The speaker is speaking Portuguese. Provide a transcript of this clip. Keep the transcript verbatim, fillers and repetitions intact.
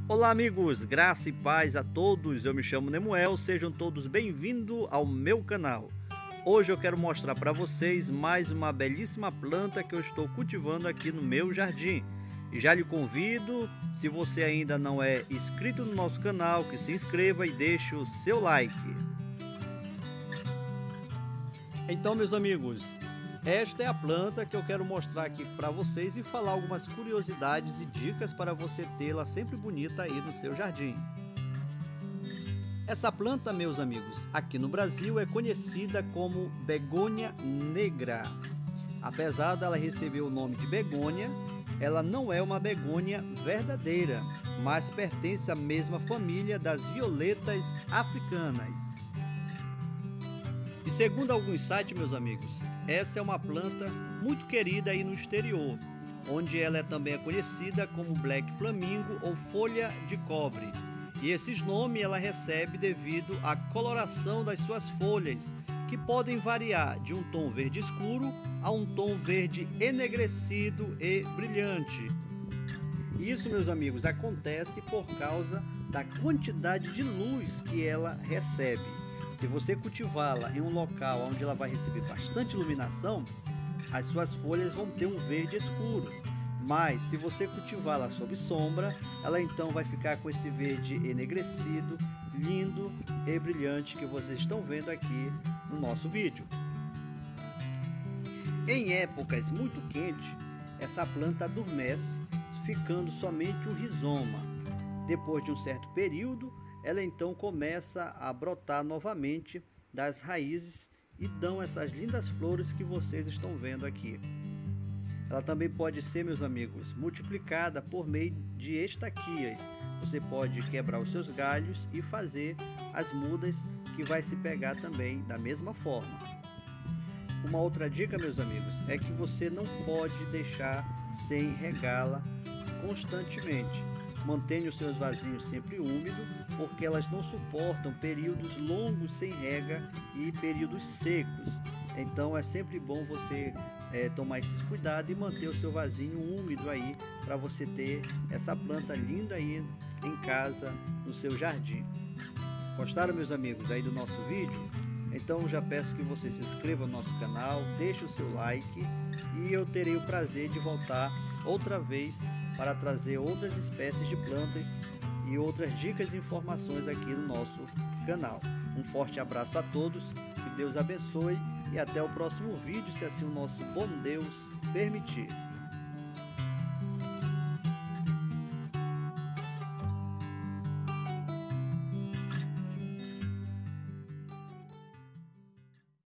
Olá amigos, graça e paz a todos, eu me chamo Nemuel, sejam todos bem-vindos ao meu canal. Hoje eu quero mostrar para vocês mais uma belíssima planta que eu estou cultivando aqui no meu jardim. E já lhe convido, se você ainda não é inscrito no nosso canal, que se inscreva e deixe o seu like. Então meus amigos, esta é a planta que eu quero mostrar aqui para vocês e falar algumas curiosidades e dicas para você tê-la sempre bonita aí no seu jardim. Essa planta, meus amigos, aqui no Brasil é conhecida como begônia negra. Apesar dela receber o nome de begônia, ela não é uma begônia verdadeira, mas pertence à mesma família das violetas africanas. E segundo alguns sites, meus amigos, essa é uma planta muito querida aí no exterior, onde ela é também conhecida como Black Flamingo ou folha de cobre. E esses nomes ela recebe devido à coloração das suas folhas, que podem variar de um tom verde escuro a um tom verde enegrecido e brilhante. Isso, meus amigos, acontece por causa da quantidade de luz que ela recebe. Se você cultivá-la em um local onde ela vai receber bastante iluminação, as suas folhas vão ter um verde escuro. Mas se você cultivá-la sob sombra, ela então vai ficar com esse verde enegrecido, lindo e brilhante que vocês estão vendo aqui no nosso vídeo. Em épocas muito quentes, essa planta adormece, ficando somente o rizoma. Depois de um certo período, ela então começa a brotar novamente das raízes e dão essas lindas flores que vocês estão vendo aqui. Ela também pode ser, meus amigos, multiplicada por meio de estaquias. Você pode quebrar os seus galhos e fazer as mudas que vai se pegar também da mesma forma. Uma outra dica, meus amigos, é que você não pode deixar sem regá-la constantemente. Mantenha os seus vasinhos sempre úmidos, porque elas não suportam períodos longos sem rega e períodos secos. Então é sempre bom você é, tomar esses cuidados e manter o seu vasinho úmido aí, para você ter essa planta linda aí em casa, no seu jardim. Gostaram, meus amigos, aí do nosso vídeo? Então já peço que você se inscreva no nosso canal, deixe o seu like e eu terei o prazer de voltar outra vez para trazer outras espécies de plantas e outras dicas e informações aqui no nosso canal. Um forte abraço a todos, que Deus abençoe e até o próximo vídeo, se assim o nosso bom Deus permitir.